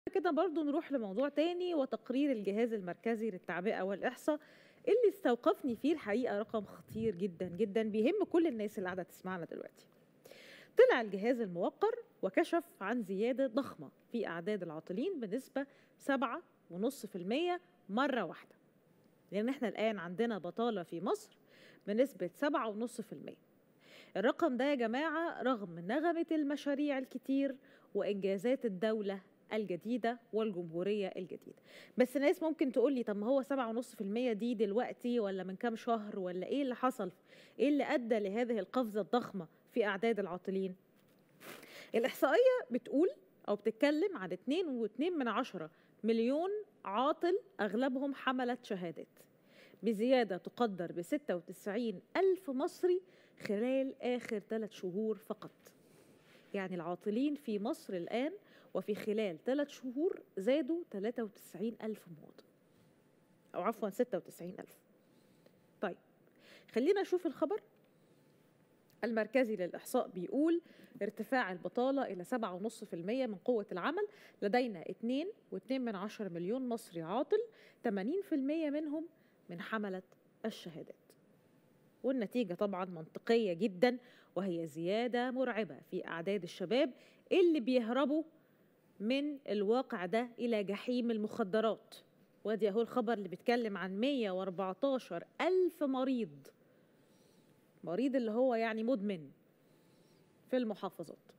كده برضو نروح لموضوع تاني وتقرير الجهاز المركزي للتعبئة والإحصاء اللي استوقفني فيه الحقيقة رقم خطير جدا جدا بيهم كل الناس اللي قاعدة تسمعنا دلوقتي. طلع الجهاز الموقر وكشف عن زيادة ضخمة في أعداد العاطلين بنسبة 7.5% مرة واحدة، لأن احنا الآن عندنا بطالة في مصر بنسبة 7.5%. الرقم ده يا جماعة رغم نغمة المشاريع الكتير وإنجازات الدولة الجديدة والجمهورية الجديدة. بس ناس ممكن تقول لي طب ما هو 7.5% دي دلوقتي ولا من كام شهر ولا إيه اللي حصل؟ إيه اللي أدى لهذه القفزة الضخمة في أعداد العاطلين؟ الإحصائية بتقول أو بتتكلم عن 2.2 مليون عاطل أغلبهم حملة شهادات، بزيادة تقدر ب96 ألف مصري خلال آخر 3 شهور فقط. يعني العاطلين في مصر الآن وفي خلال 3 شهور زادوا 93 ألف مواطن، أو عفوا 96 ألف. طيب خلينا نشوف الخبر. المركزي للإحصاء بيقول ارتفاع البطالة إلى 7.5% من قوة العمل، لدينا 2.2 مليون مصري عاطل، 80% منهم من حملة الشهادات. والنتيجة طبعا منطقية جدا، وهي زيادة مرعبة في أعداد الشباب اللي بيهربوا من الواقع ده إلى جحيم المخدرات. وادي أهو الخبر اللي بيتكلم عن 114 ألف مريض اللي هو يعني مدمن في المحافظات.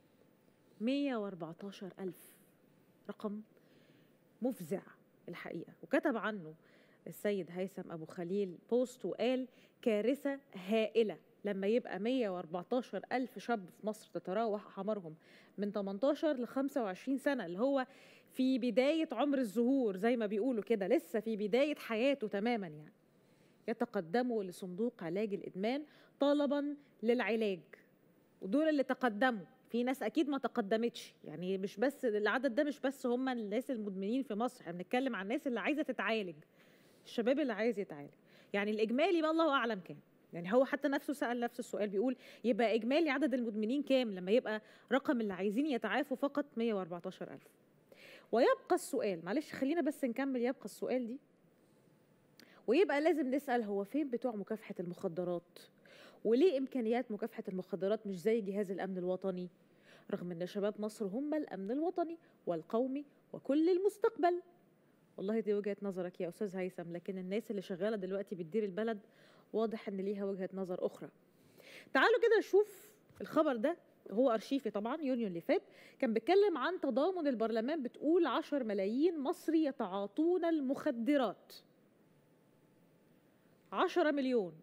114 ألف، رقم مفزع الحقيقة. وكتب عنه السيد هيثم أبو خليل بوست وقال كارثة هائلة لما يبقى 114 ألف شاب في مصر تتراوح أعمارهم من 18 ل 25 سنة، اللي هو في بداية عمر الزهور زي ما بيقولوا كده، لسه في بداية حياته تماما، يعني يتقدموا لصندوق علاج الإدمان طلبا للعلاج. ودول اللي تقدموا، في ناس أكيد ما تقدمتش، يعني مش بس العدد ده، مش بس هم الناس المدمنين في مصر، احنا بنتكلم عن الناس اللي عايزة تتعالج، الشباب اللي عايز يتعالج. يعني الإجمالي ما الله أعلم كام، يعني هو حتى نفسه سأل نفس السؤال، بيقول يبقى إجمالي عدد المدمنين كام لما يبقى رقم اللي عايزين يتعافوا فقط 114 ألف. ويبقى السؤال، معلش خلينا بس نكمل، يبقى السؤال دي ويبقى لازم نسأل هو فين بتوع مكافحة المخدرات؟ وليه إمكانيات مكافحة المخدرات مش زي جهاز الأمن الوطني؟ رغم أن شباب مصر هم الأمن الوطني والقومي وكل المستقبل. والله دي وجهة نظرك يا أستاذ هيثم، لكن الناس اللي شغالة دلوقتي بتدير البلد واضح أن ليها وجهة نظر أخرى. تعالوا كده نشوف الخبر ده، هو أرشيفي طبعا، يونيو اللي فات كان بيتكلم عن تضامن البرلمان، بتقول 10 ملايين مصري يتعاطون المخدرات. 10 مليون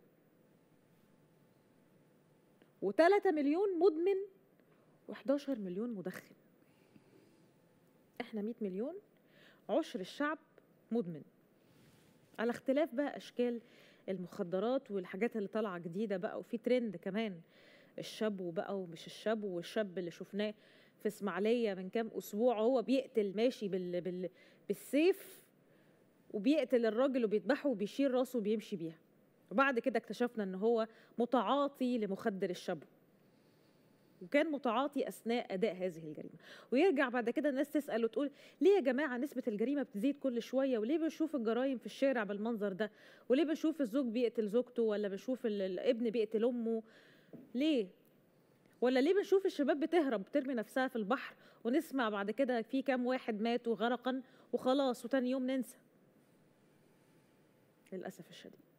و3 مليون مدمن و11 مليون مدخن. احنا 100 مليون، عشر الشعب مدمن، على اختلاف بقى اشكال المخدرات والحاجات اللي طالعه جديده بقى. وفي ترند كمان الشاب بقى ومش الشاب، والشاب اللي شفناه في اسماعيليه من كام اسبوع هو بيقتل ماشي بالسيف، وبيقتل الراجل وبيذبحه وبيشيل راسه وبيمشي بيها، وبعد كده اكتشفنا ان هو متعاطي لمخدر الشبو، وكان متعاطي أثناء أداء هذه الجريمة. ويرجع بعد كده الناس تسأل وتقول ليه يا جماعة نسبة الجريمة بتزيد كل شوية؟ وليه بنشوف الجرائم في الشارع بالمنظر ده؟ وليه بنشوف الزوج بيقتل زوجته؟ ولا بنشوف الابن بيقتل أمه؟ ليه؟ ولا ليه بنشوف الشباب بتهرب بترمي نفسها في البحر ونسمع بعد كده في كام واحد ماتوا غرقا وخلاص وتاني يوم ننسى؟ للأسف الشديد.